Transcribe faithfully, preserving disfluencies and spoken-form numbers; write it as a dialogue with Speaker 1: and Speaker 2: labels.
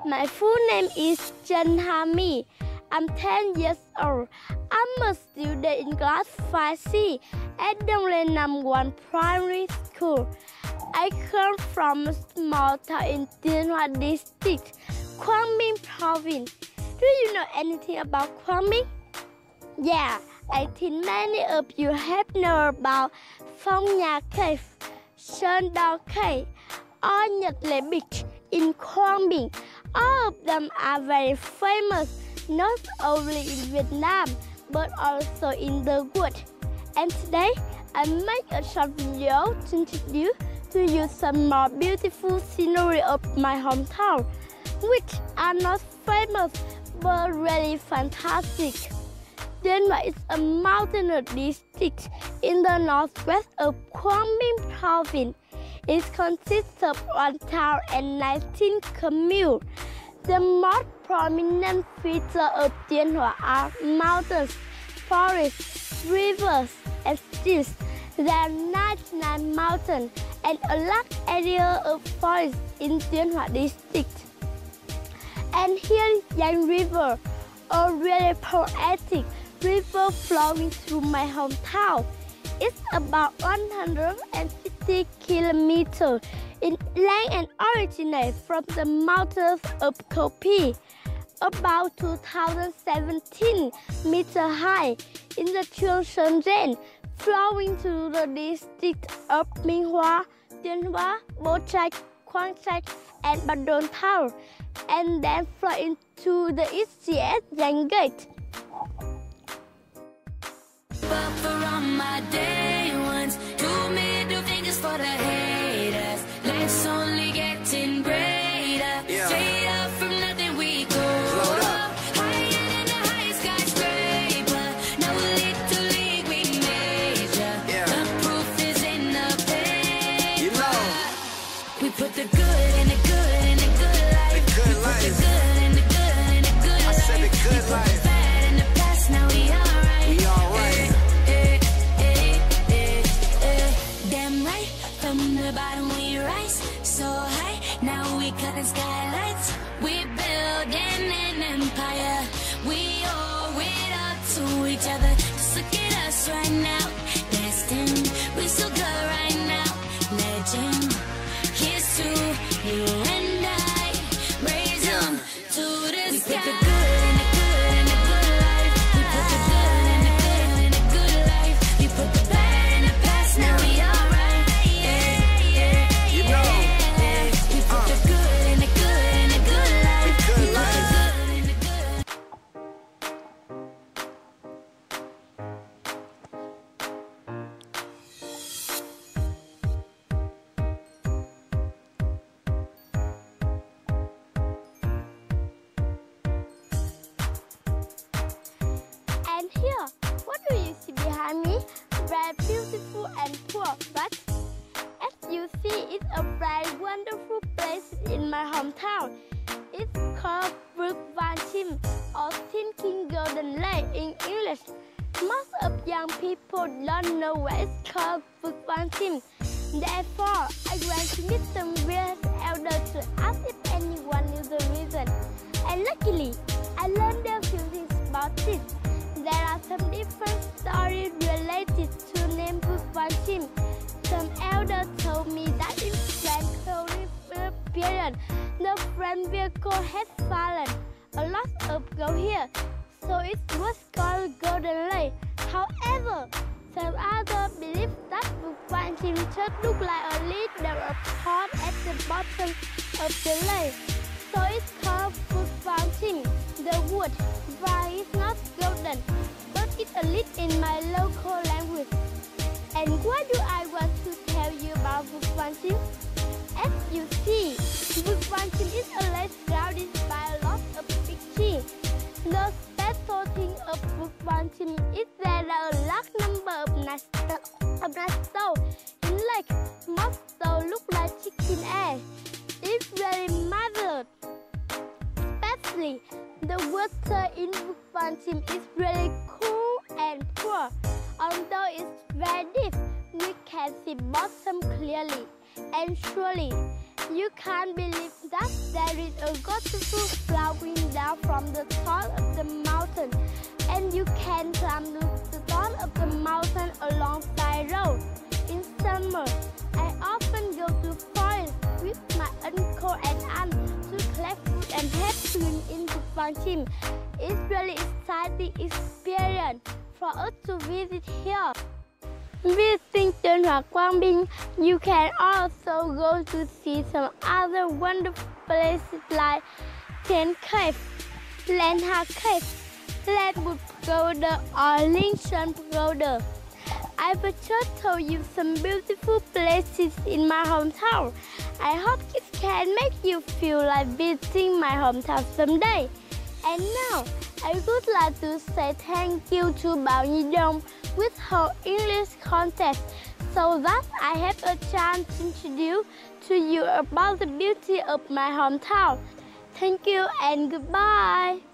Speaker 1: My full name is Chen Hami. I'm ten years old. I'm a student in class five C at Donglen Nam One Primary School. I come from a small town in Tiên Hoa District, Quang Binh Province. Do you know anything about Quang Binh? Yeah, I think many of you have known about Phong Nha Cave, Sơn Đao Cave, or Nhật Lệ Beach in Quang Binh. All of them are very famous, not only in Vietnam, but also in the world. And today, I make a short video to introduce to you some more beautiful scenery of my hometown, which are not famous, but really fantastic. Dien Hoa is a mountainous district in the northwest of Quang Binh Province. It consists of one town and nineteen communes. The most prominent features of Dien Hoa are mountains, forests, rivers, and streams. There are ninety-nine mountains and a large area of forest in Dien Hoa district. And here Yang River, a really poetic river flowing through my hometown. It's about one hundred fifty kilometers in length and originates from the mountains of Co Pi, about two thousand seventeen meters high in the Trường Sơn Range, flowing through the district of Minh Hoa, Dien Hoa, Bố Trạch, Quang Trạch, and Ba Đôn Town, and then flow into the E C S Giang Gate.
Speaker 2: But for all my day ones, two middle fingers for the haters. Let's only getting greater.
Speaker 3: Yeah.
Speaker 2: Straight up from nothing we go up. Higher than the highest skyscraper. No little league we major.
Speaker 3: Yeah.
Speaker 2: The proof is in the paper.
Speaker 3: You know,
Speaker 2: we put the good in the good in the good life.
Speaker 3: The good
Speaker 2: we
Speaker 3: life.
Speaker 2: Put the good in the good in the good
Speaker 3: I
Speaker 2: life.
Speaker 3: said the good
Speaker 2: we put
Speaker 3: life.
Speaker 2: the bad in the past, now we alright.
Speaker 3: We alright.
Speaker 2: Eh, eh, eh, eh, eh. Damn right, from the bottom we rise so high. Now we cutting skylights. We building an empire. We owe it up to each other. Just look at us right now. Destined, we so good right now. Legend, here's to you and I. Raise
Speaker 3: Yeah.
Speaker 2: them to the we sky. Put the good in the good in the good life. We put the good in the good in the good life. We put the bad in the past, now we alright. Yeah, yeah,
Speaker 3: You know.
Speaker 2: yeah. We put the good in the good in the good life.
Speaker 3: The good
Speaker 2: We put
Speaker 3: life.
Speaker 2: the good in the good.
Speaker 1: And here, what do you see behind me? Very beautiful and poor, but as you see, it's a very wonderful place in my hometown. It's called Brook Van Chim, or Thinking Golden Lake in English. Most of young people don't know why it's called Brook Van Chim. Therefore, I went to meet some village elders to ask if anyone knew the reason. And luckily, I learned a few things about it. There are some different stories related to name Brook Van Chim. Some elders told me that in Franco River period, the French vehicle had fallen a lot of gold here, so it was called Golden Lake. However, some others believe that Brook Van Chim just looked like a little pot at the bottom of the lake, so it's called Brook Van Chim. The wood Van is not golden, but it's a lit in my local language. And what do I want to tell you about Brook Van Chim? As you see, Brook Van Chim is a lake surrounded by a lot of big trees. The special thing of Brook Van Chim is there are a large number of nice of nice stones in lake. Most stones look like chicken eggs. It's very marvelous. Especially, the water in Brook Van Chim is really cool and poor. Although it's very deep, we can see bottom clearly. And surely, You can't believe that there is a beautiful flowering down from the top of the mountain, and you can climb to the top of the mountain alongside road. In summer, I often go to forest with my uncle and aunt to collect food and have fun in the farm. It's really exciting experience for us to visit here. Visiting Tân Hoa Quang Binh, you can also go to see some other wonderful places like Thiên Cave, Lan Ha Cave, Lakewood Pagoda, or Lincoln Pagoda. I will just told you some beautiful places in my hometown. I hope it can make you feel like visiting my hometown someday. And now, I would like to say thank you to Bảo Nhi Đông with her English contest, so that I have a chance to introduce to you about the beauty of my hometown. Thank you and goodbye.